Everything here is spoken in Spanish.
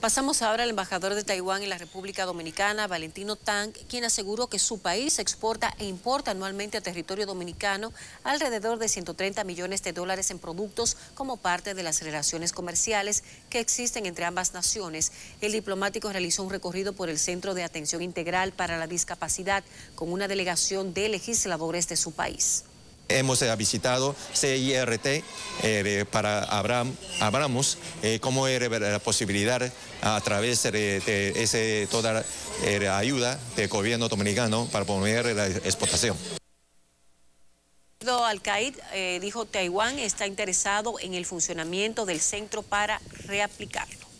Pasamos ahora al embajador de Taiwán en la República Dominicana, Valentino Tang, quien aseguró que su país exporta e importa anualmente a territorio dominicano alrededor de 130 millones de dólares en productos como parte de las relaciones comerciales que existen entre ambas naciones. El diplomático realizó un recorrido por el Centro de Atención Integral para la Discapacidad con una delegación de legisladores de su país. Hemos visitado CIRT para hablamos cómo era la posibilidad a través de toda la ayuda del gobierno dominicano para promover la exportación. Al-Qaid dijo Taiwán está interesado en el funcionamiento del centro para reaplicarlo.